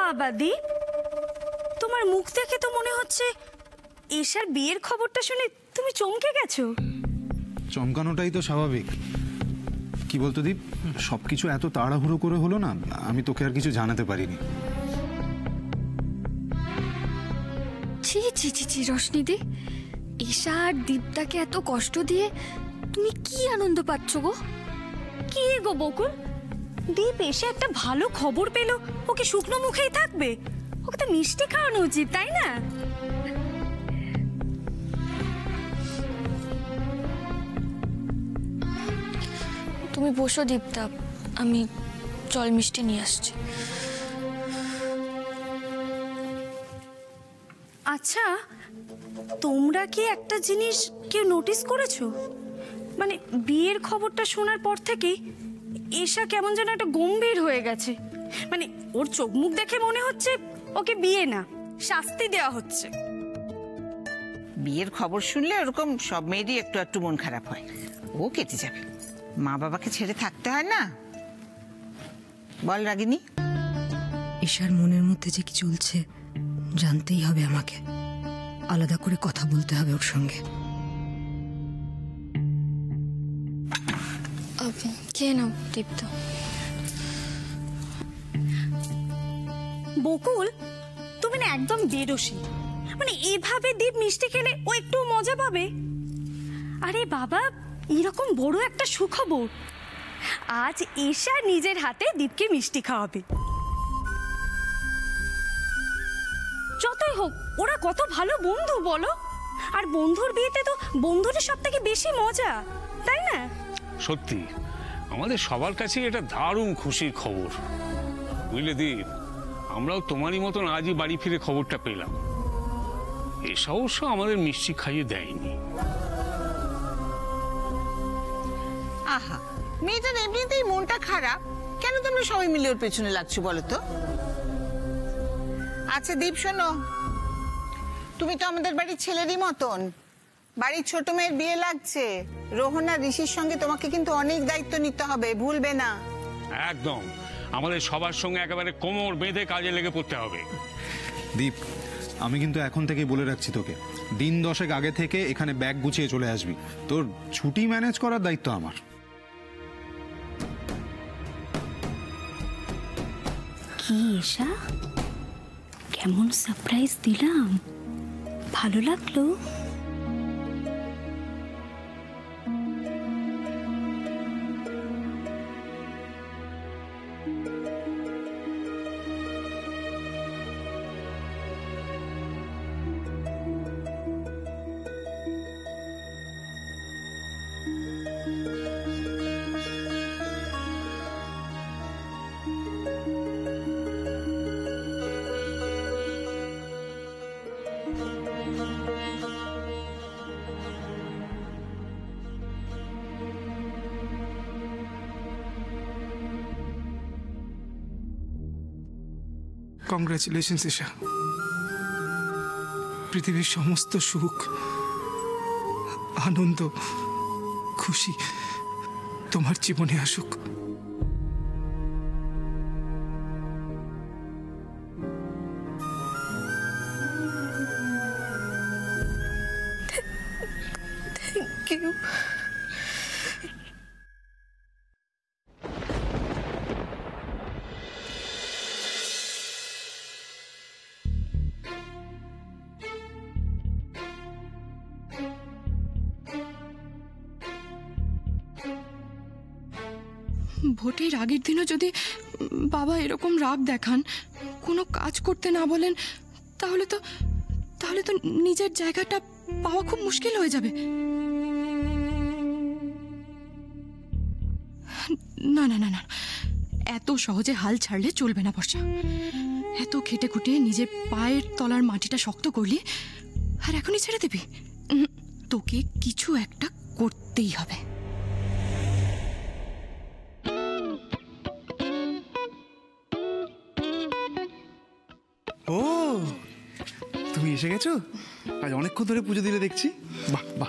বাবা দীপ, তোমার মুখ দেখে তো মনে হচ্ছে এশার বিয়ের খবরটা শুনে তুমি চমকে গেছো। চমকানোটাই তো স্বাভাবিক। কি বলতো দীপ, সবকিছু এত তাড়াহুড়ো করে হলো না, আমি তোকে আর কিছু জানাতে পারিনি। ছি ছি ছি ছি রশ্মিদি, এশা আর দীপটাকে এত কষ্ট দিয়ে তুমি কি আনন্দ পাচ্ছ গো? কি গো বকুল, দীপ এসে একটা ভালো খবর পেল, ওকে শুকনো মুখেই থাকবে? ওকে তো মিষ্টি খাওয়ানো উচিত, তাই না? তুমি বসো দীপটা, আমি জল মিষ্টি নিয়ে আসছি। আচ্ছা, তোমরা কি একটা জিনিস কেউ নোটিস করেছো? মানে বিয়ের খবরটা শোনার পর থেকেই এশা কেমন যেন একটা গম্ভীর হয়ে গেছে। মানে ওর চোখ মুখ দেখে মনে হচ্ছে ওকে বিয়ে না, শাস্তি দেওয়া হচ্ছে। বিয়ের খবর শুনলে ওরকম সব মেয়েরই একটু একটু মন খারাপ হয়। ও কেটে যাবে, মা বাবাকে ছেড়ে থাকতে হয় না। বল রাগিনী। এশার মনের মধ্যে যে কি চলছে জানতেই হবে আমাকে, আলাদা করে কথা বলতে হবে ওর সঙ্গে। খেয়ে নাও দীপটা। বকুল, তুমি না একদম বেরোসি। মানে এভাবে দীপ মিষ্টি খেলে ও একটু মজা পাবে? আরে বাবা, এরকম বড় একটা সুখবর, আজ এশা নিজের হাতে দীপকে মিষ্টি খাওয়াবে। যতই হোক ওরা কত ভালো বন্ধু বলো, আর বন্ধুর বিয়েতে তো বন্ধুদের সব থেকে বেশি মজা, তাই না? সত্যি আমাদের সবার কাছে এটা দারুণ খুশির খবর, বুঝলে দীপ? আমরাও তোমারই মতন আজই বাড়ি ফিরে খবরটা পেলাম। এসা অবশ্য আমাদের মিষ্টি খাইয়ে দেয়নি। আহা, মেয়েটার এমনিতেই মনটা খারাপ, কেন তোমরা সবাই মিলে ওর পেছনে লাগছো বলো তো? আচ্ছা দীপ শোনো, তুমি তো আমাদের বাড়ির ছেলেরই মতন। বাড়ির ছোট মেয়ের বিয়ে লাগছে, রোহন আর ঋষির সঙ্গে তোমাকে কিন্তু অনেক দায়িত্ব নিতে হবে, ভুলবে না। একদম, আমাদের সবার সঙ্গে একেবারে কোমর বেঁধে কাজে লেগে পড়তে হবে। দীপ, আমি কিন্তু এখন থেকেই বলে রাখছি তোকে, দিন 10 আগে থেকে এখানে ব্যাগ গুছিয়ে চলে আসবি। তোর ছুটি ম্যানেজ করার দায়িত্ব আমার। কি এশা, কেমন সারপ্রাইজ দিলাম, ভালো লাগলো? কংগ্রাচুলেশনস এশা, পৃথিবীর সমস্ত সুখ, আনন্দ, খুশি তোমার জীবনে আসুক। Thank you. ভোটের আগের দিনও যদি বাবা এরকম রাগ দেখান, কোনো কাজ করতে না বলেন, তাহলে তো নিজের জায়গাটা পাওয়া খুব মুশকিল হয়ে যাবে। না না না না, এত সহজে হাল ছাড়লে চলবে না বর্ষা। এত খেটে খুটে নিজের পায়ের তলার মাটিটা শক্ত করলি আর এখনই ছেড়ে দিবি? তোকে কিছু একটা করতেই হবে। ও, তুমি এসে গেছো? আজ অনেকক্ষণ ধরে পুজো দিলে দেখছি। বাহ বাহ।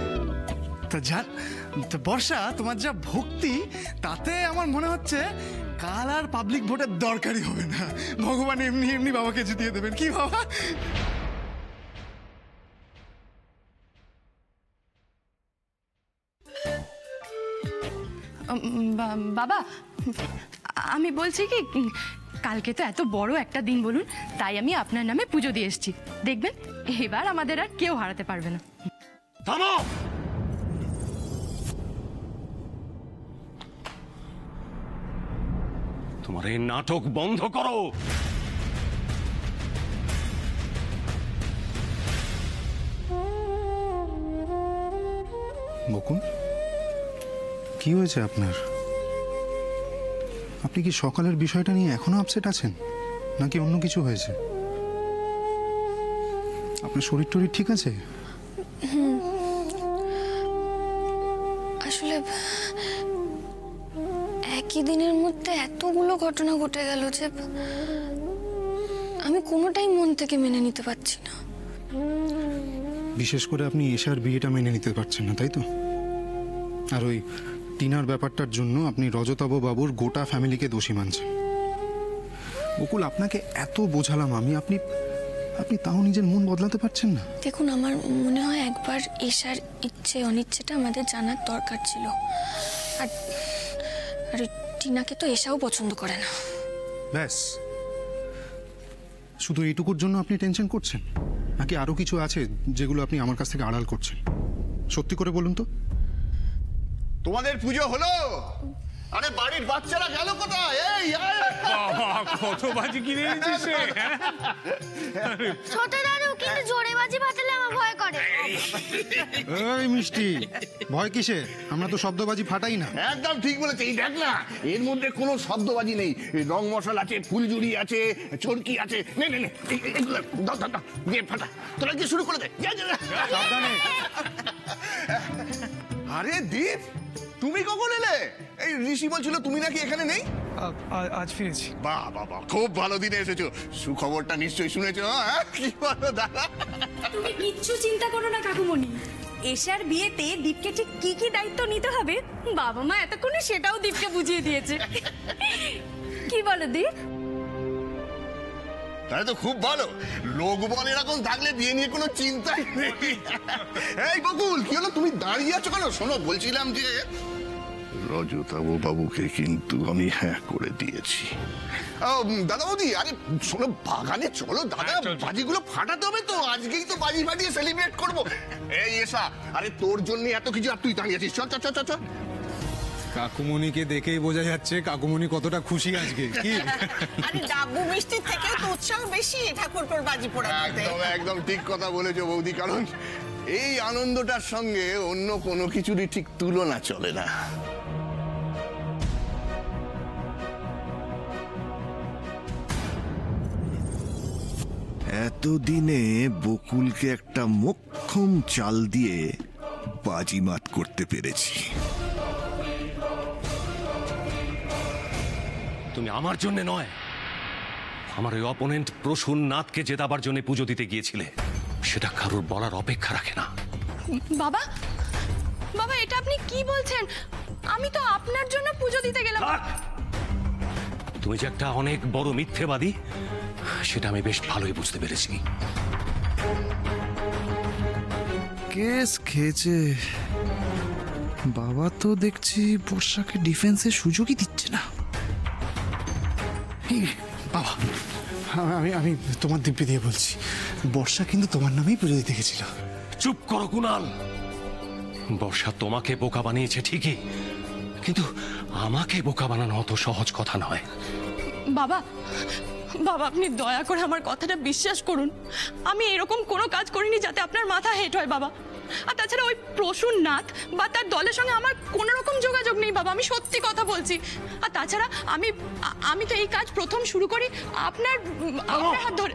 তা বর্ষা, তোমার যা ভক্তি, তাতে আমার মনে হচ্ছে কাল আর পাবলিক ভোটের দরকারই হবে না, ভগবান এমনি এমনি বাবাকে জিতিয়ে দেবেন। কি বাবা? বাবা, আমি বলছি কি, কালকে তো এত বড় একটা দিন বলুন, তাই আমি আপনার নামে পুজো দিয়ে এসেছি। দেখবেন এবার আমাদের আর কেউ হারাতে পারবে না। থামো! তোমার এই নাটক বন্ধ করো। বকুল, কি হয়েছে আপনার? আপনি কি সকালের বিষয়টা নিয়ে এখনো আপসেট আছেন, নাকি অন্য কিছু হয়েছে? আপনার শরীর টরীর ঠিক আছে? আসলে একই দিনের মধ্যে এতগুলো ঘটনা ঘটে গেল যে আমি কোনোটাই মন থেকে মেনে নিতে পারছি না। বিশেষ করে আপনি এশার বিয়েটা মেনে নিতে পারছেন না, তাই তো? আর ওই টিনার ব্যাপারটার জন্য আপনি রজতাভ বাবুর গোটা ফ্যামিলিকে দোষী মানছেন। বকুল, আপনাকে এত বোঝালাম আমি, আপনি আপনি তাও নিজের মন বদলাতে পারছেন না। দেখুন, আমার মনে হয় একবার এশার ইচ্ছে অনিচ্ছেটা আমাদের জানার দরকার ছিল। আর আর ওই টিনাকে তো এশাও পছন্দ করে না। ব্যাস, শুধু এইটুকুর জন্য আপনি টেনশন করছেন, নাকি আরো কিছু আছে যেগুলো আপনি আমার কাছ থেকে আড়াল করছেন? সত্যি করে বলুন তো। তোমাদের পুজো হলো? আরে বাড়ির বাচ্চারা গেল কোথায়? এই বাবা, কত বাজি কিনে এনেছিস রে, হ্যাঁ? ছোট দাদু কিন্তু জোরে বাজি ফাটালে আমার ভয় করে। এই মিষ্টি, ভয় কিসে? আমরা তো শব্দবাজি ফাটাই না। একদম ঠিক বলেছে। এই দেখ না, এর মধ্যে কোনো শব্দবাজি নেই। রং মশলা আছে, ফুলঝুরি আছে, চরকি আছে। নে নে নে, এগুলো দাও দাও দাও, দিয়ে ফাটা। তোরা কি শুরু করে দে। সাবধানে। আরে দীপ, তুমি কখন এলে? এই ঋষি বলছিল তুমি নাকি এখানে নেই। আজ ফিরেছি। বাহ বাহ বাহ, খুব ভালো দিনে এসেছো। সুখবরটা নিশ্চয়ই শুনেছো? হ্যাঁ, কি বলো দাদা? তুমি কিচ্ছু চিন্তা করো না কাকুমণি, এশার বিয়েতে দীপকে ঠিক কি কি দায়িত্ব নিতে হবে বাবা মা এতক্ষণে সেটাও দীপকে বুঝিয়ে দিয়েছে। কি বলো দীপ? তাহলে তো খুব ভালো। লোক বল এরকম থাকলে বিয়ে নিয়ে কোনো চিন্তাই নেই। এই বকুল, কি হলো? তুমি দাঁড়িয়ে আছো কেন? শোনো, বলছিলাম যে রজতাভ বাবুকে কিন্তু আমি হ্যাঁ করে দিয়েছি। দাদা বৌদি, আরে শোনো, বাগানে চলো দাদা, বাজিগুলো ফাটাতে হবে তো। আজকেই তো বাজি ফাটিয়ে সেলিব্রেট করবো। এই এসা, আরে তোর জন্য এত কিছু আর তুই দাঁড়িয়ে আছিস। চল চল চল চল। কাকুমণিকে দেখেই বোঝা যাচ্ছে কাকুমণি কতটা খুশি আজকে। কি আরে ডাব্বু মিষ্টির থেকে তো উৎসাহ বেশি ঠাকুরপোর বাজি পোড়াতে। একদম একদম ঠিক কথা বলেছো বৌদি, কারণ এই আনন্দটার সঙ্গে অন্য কোনো কিছুরই ঠিক তুলনা চলে না। এতদিনে বকুলকে একটা মোক্ষম চাল দিয়ে বাজিমাত করতে পেরেছি। তুমি আমার জন্য নয়, আমার ওই অপোনেন্ট প্রসূন নাথকে জেতাবার জন্য পুজো দিতে গিয়েছিলে। সেটা কারোর বলার অপেক্ষা রাখে না। বাবা, বাবা, এটা আপনি কি বলছেন? আমি তো আপনার জন্য পুজো দিতে গেলাম। তুমি যে একটা অনেক বড় মিথ্যেবাদী, সেটা আমি বেশ ভালোই বুঝতে পেরেছি। কেস খেয়েছে বাবা, তো দেখছি বর্ষাকে ডিফেন্সের সুযোগই দিচ্ছে না। বাবা, আমি আমি তোমার দিব্যি দিয়ে বলছি, বর্ষা কিন্তু তোমার নামেই পুজো দিতে গেছিল। চুপ করো কুনাল। বর্ষা তোমাকে বোকা বানিয়েছে ঠিকই, কিন্তু আমাকে বোকা বানানো অত সহজ কথা নয়। বাবা, বাবা, আপনি দয়া করে আমার কথাটা বিশ্বাস করুন। আমি এরকম কোনো কাজ করিনি যাতে আপনার মাথা হেট হয় বাবা। আর তাছাড়া ওই প্রসূন নাথ বা তার দলের সঙ্গে আমার কোনো রকম যোগাযোগ নেই বাবা, আমি সত্যি কথা বলছি। আর তাছাড়া আমি তো এই কাজ প্রথম শুরু করি আপনার হাত ধরে।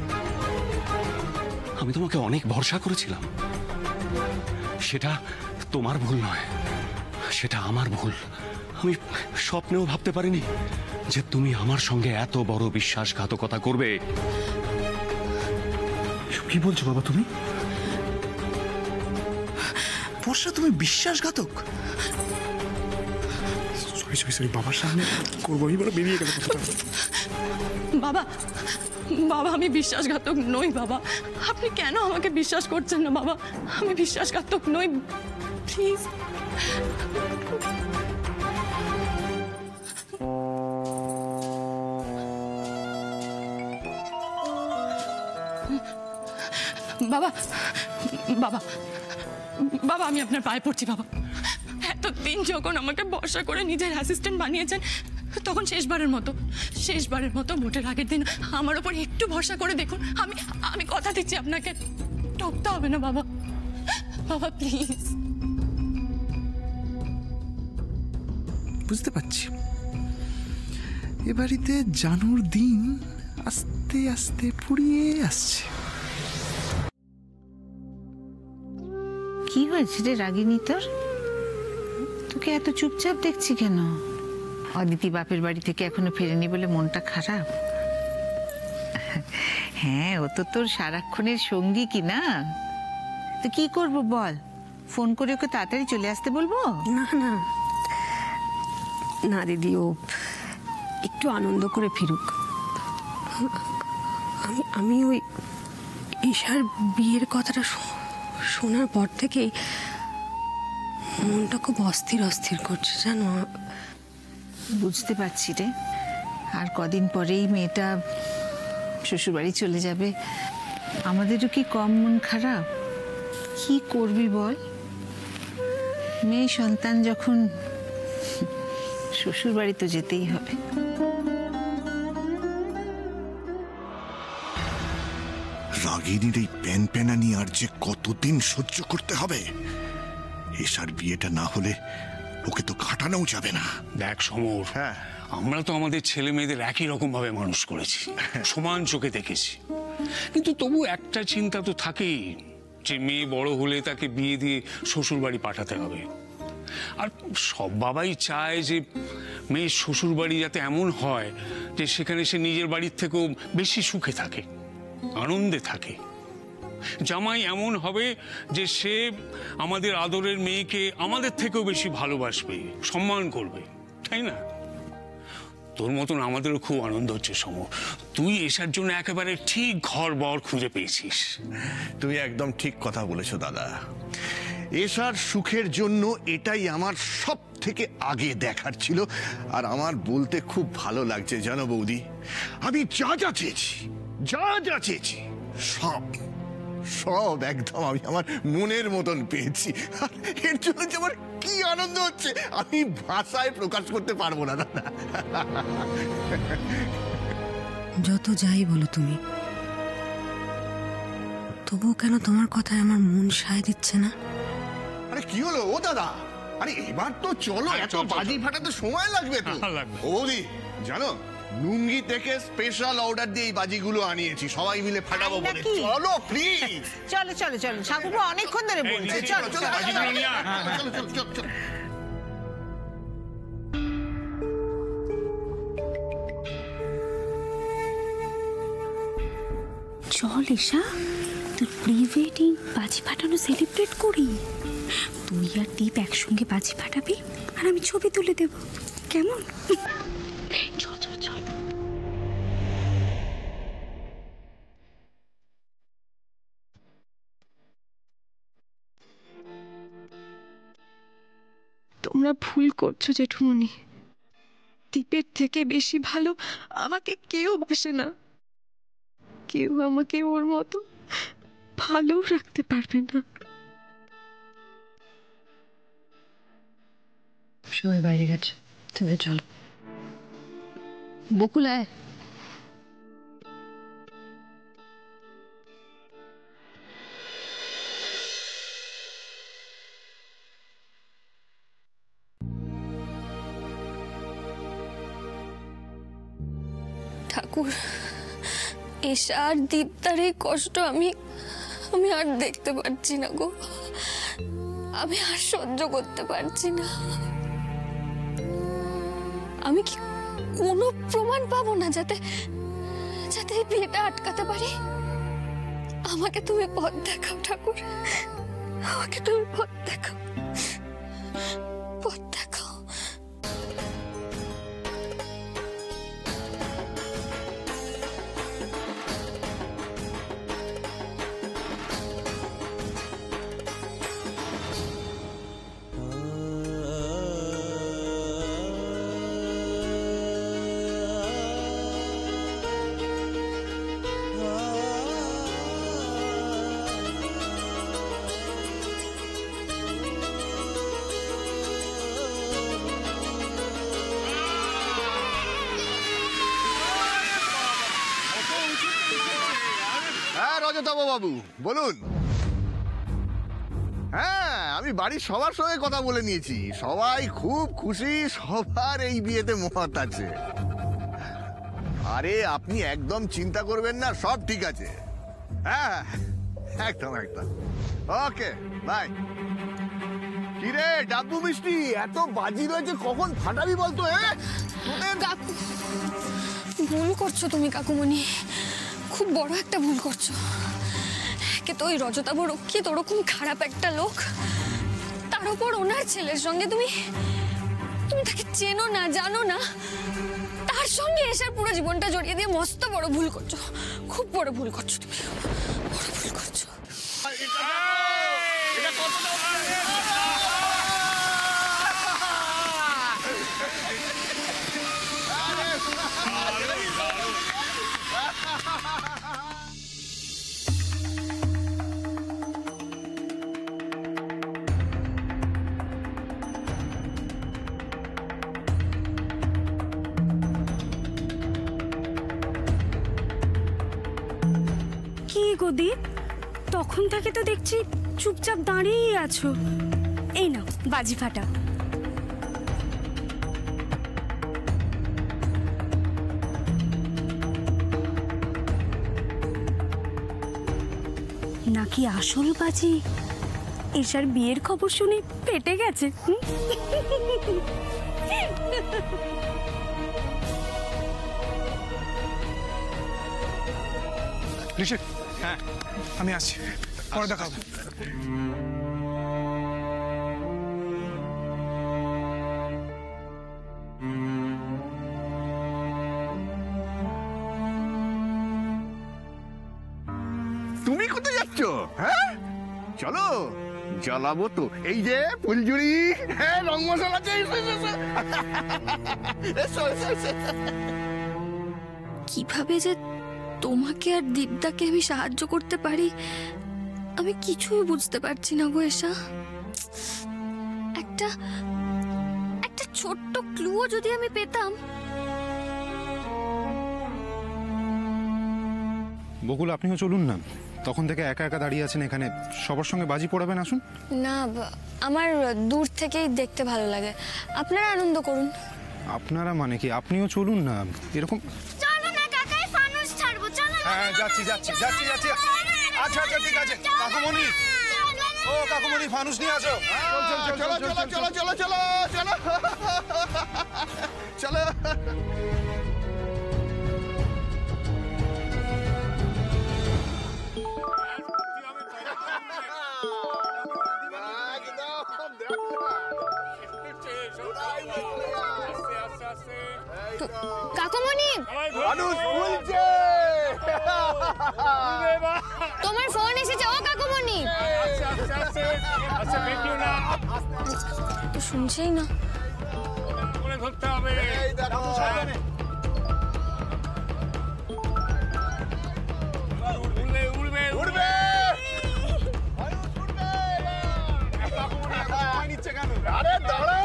আমি তোমাকে অনেক ভরসা করেছিলাম, সেটা তোমার ভুল নয়, সেটা আমার ভুল। আমি স্বপ্নেও ভাবতে পারিনি যে তুমি আমার সঙ্গে এত বড় বিশ্বাসঘাতকতা করবে। কি বলছো বাবা তুমি? বর্ষা, তুমি বিশ্বাসঘাতক? সরি বাবার সামনে করবো আমি, বলে বেরিয়ে গেল কথাটা। বাবা, বাবা আমি বিশ্বাসঘাতক নই বাবা, আপনি কেন আমাকে বিশ্বাস করছেন না বাবা? আমি বিশ্বাসঘাতক নই, প্লিজ। বাবা, বাবা, বাবা আমি আপনার পায়ে পড়ছি বাবা। এতদিন যখন আমাকে ভরসা করে নিজের অ্যাসিস্ট্যান্ট বানিয়েছেন, তখন শেষবারের মতো ভোটের আগের দিন আমার ওপর একটু ভরসা করে দেখুন। আমি কথা দিচ্ছি আপনাকে, টপতে হবে না বাবা। বাবা প্লিজ। বুঝতে পারছি এ বাড়িতে জানুর দিন আস্তে আস্তে ফুরিয়ে আসছে। কি হয়েছে রে রাগিনী তোর? তোকে এত চুপচাপ দেখছি কেন? অদিতি বাপের বাড়ি থেকে এখনো ফেরেনি বলে মনটা খারাপ? হ্যাঁ, ও তো তোর সারাক্ষণের সঙ্গী কি না? তো কি করব বল? ফোন করে ওকে তাড়াতাড়ি চলে আসতে বলবো? না না না দিদি, ও একটু আনন্দ করে ফিরুক। আমি ওই ঈশার বিয়ের কথাটা শোনার পর থেকেই মনটা খুব অস্থির অস্থির করছে জানো। বুঝতে পারছি রে, আর কদিন পরেই মেয়েটা শ্বশুরবাড়ি চলে যাবে। আমাদেরও কি কম মন খারাপ? কি করবি বল? মেয়ে সন্তান যখন, শ্বশুরবাড়ি তো যেতেই হবে। রাগিনীর এই প্যানপ্যানানি আর যে কতদিন সহ্য করতে হবে? এসার বিয়েটা না হলে ওকে তো খাটানোও যাবে না। দেখ সমর, হ্যাঁ, আমরা তো আমাদের ছেলে মেয়েদের একই রকম ভাবে মানুষ করেছি, সমান চোখে দেখেছি, কিন্তু তবু একটা চিন্তা তো থাকেই যে মেয়ে বড় হলে তাকে বিয়ে দিয়ে শ্বশুর বাড়ি পাঠাতে হবে। আর সব বাবাই চায় যে মেয়ের শ্বশুর বাড়ি যাতে এমন হয় যে সেখানে সে নিজের বাড়ির থেকেও বেশি সুখে থাকে, আনন্দে থাকে। জামাই এমন হবে যে সে আমাদের আদরের মেয়েকে আমাদের থেকেও বেশি ভালোবাসবে, সম্মান করবে, তাই না? তোর মতন আমাদেরও খুব আনন্দ হচ্ছে সমর, তুই এসার জন্য একেবারে ঠিক ঘর বর খুঁজে পেয়েছিস। তুমি একদম ঠিক কথা বলেছো দাদা। এসার সুখের জন্য এটাই আমার সব থেকে আগে দেখার ছিল। আর আমার বলতে খুব ভালো লাগছে জানো বৌদি, আমি যা যা চেয়েছি সব সব একদম আমি আমার মনের মতন পেয়েছি। এর জন্য যে আমার কি আনন্দ হচ্ছে আমি ভাষায় প্রকাশ করতে পারবো না দাদা। যত যাই বলো তুমি, তবুও কেন তোমার কথায় আমার মন সায় দিচ্ছে না? আরে কি হলো ও দাদা? আরে এবার তো চলো, এত বাজি ফাটাতে সময় লাগবে তো। ও বৌদি জানো, লুঙ্গি থেকে স্পেশাল অর্ডার দিয়ে এই বাজিগুলো আনিয়েছি, সবাই মিলে ফাটাবো বলে। চলো প্লিজ। চলো চলো চলো, ঠাকুরপো অনেকক্ষণ ধরে বলছে। চলো চলো চলো। চল এসা, তোর প্রি ওয়েডিং বাজি ফাটানো সেলিব্রেট করি। তুই আর দীপ একসঙ্গে বাজি ফাটাবি আর আমি ছবি তুলে দেব, কেমন? চল চল চল। তোমরা ভুল করছো জেঠুমনি, দীপের থেকে বেশি ভালো আমাকে কেউ বাসে না, কেউ আমাকে ওর মতো ভালো রাখতে পারবে না। সবাই বাইরে গেছে, তুমি চলো। বকুল আয়। ঠাকুর, এসা আর দীপ্তার এই কষ্ট আমি আর দেখতে পারছি না গো, আমি আর সহ্য করতে পারছি না। আমি কি কোনো প্রমাণ পাবো না যাতে এই বিয়েটা আটকাতে পারি? আমাকে তুমি পথ দেখাও ঠাকুর, আমাকে তুমি পথ দেখাও, পথ দেখাও। রজতাভ বাবু, বলুন। হ্যাঁ, আমি বাড়ির সবার সঙ্গে কথা বলে নিয়েছি, সবাই খুব খুশি, সবার এই বিয়েতে মত আছে। আরে আপনি একদম চিন্তা করবেন না, সব ঠিক আছে। হ্যাঁ, একদম একদম। Okay, bye. কিরে ডাব্বু মিষ্টি, এত বাজি রয়েছে, কখন ফাটাবি বলতো? ভুল করছো তুমি কাকুমণি, খুব বড় একটা ভুল করছো। কে তো ওই রজতাভ রক্ষিত ওরকম খারাপ একটা লোক, তার উপর ওনার ছেলের সঙ্গে তুমি তাকে চেনো না, জানো না, তার সঙ্গে এসার পুরো জীবনটা জড়িয়ে দিয়ে মস্ত বড় ভুল করছো, খুব বড় ভুল করছো তুমি, বড় ভুল করছো। কি গো দীপ, তখন থেকে তো দেখছি চুপচাপ দাঁড়িয়েই আছো। এই নাও বাজি ফাটা। নাকি আসল বাজি এসার বিয়ের খবর শুনে পেটে গেছে? ঋষিক, হ্যাঁ আমি আসছি, পরে দেখাবো। তুমি কোথায় যাচ্ছ? হ্যাঁ চলো, জ্বালাবো তো। এই যে ফুলঝুরি, হ্যাঁ রং মশলা আছে। কিভাবে যে তোমাকে আর দীপদাকে আমি সাহায্য করতে পারি আমি কিছুই বুঝতে পারছি না গো এসা। একটা ছোট্ট ক্লুও যদি আমি পেতাম। বকুল, আপনিও চলুন না, তখন থেকে একা একা দাঁড়িয়ে আছেন এখানে, সবার সঙ্গে বাজি পড়াবেন, আসুন। না, আমার দূর থেকেই দেখতে ভালো লাগে, আপনারা আনন্দ করুন। আপনারা মানে কি? আপনিও চলুন না, এরকম। চলো না কাকাই, ফানুস ছাড়বো, চলো না। হ্যাঁ যাচ্ছি যাচ্ছি যাচ্ছি যাচ্ছি। আচ্ছা আচ্ছা ঠিক আছে। কাকুমণি, ও কাকুমণি, ফানুস নিয়ে আসো। চলো চলো চলো চলো চলো চলো চলো চলো। কাকুমণি, তোমার ফোন এসেছে। ও কাকুমণি, তো শুনছেই না। ধরতে হবে। উড়বে উড়বে। নিচ্ছে কেন? আরে দাঁড়া।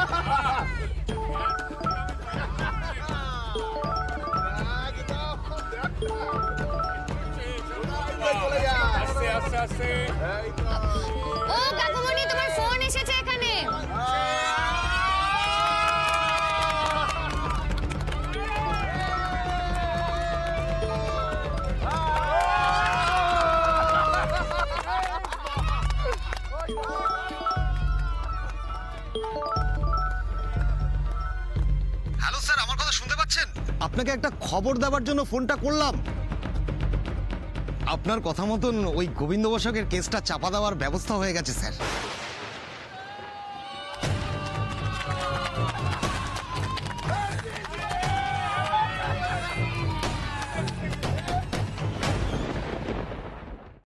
ও কাকুমণি, তোমার ফোন এসেছে এখানে। হ্যালো স্যার, আমার কথা শুনতে পাচ্ছেন? আপনাকে একটা খবর দেওয়ার জন্য ফোনটা করলাম। আপনার কথা মতন ওই গোবিন্দ বসাকের কেসটা চাপা দেওয়ার ব্যবস্থা হয়ে গেছে স্যার।